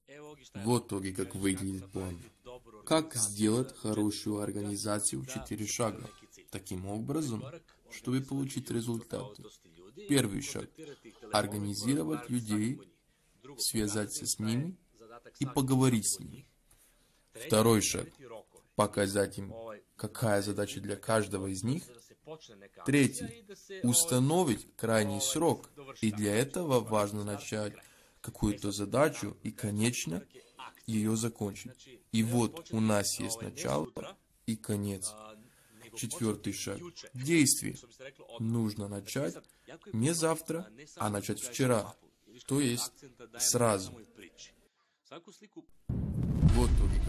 Вот итоги, как выглядит план. Как сделать хорошую организацию в 4 шага? Таким образом, чтобы получить результаты. Первый шаг. Организировать людей, связаться с ними и поговорить с ними. Второй шаг. Показать им, какая задача для каждого из них. Третий. Установить крайний срок. И для этого важно начать какую-то задачу и, конечно, ее закончить. И вот у нас есть начало и конец. Четвертый шаг. Действие. Нужно начать не завтра, а начать вчера. То есть сразу. Вот итоги.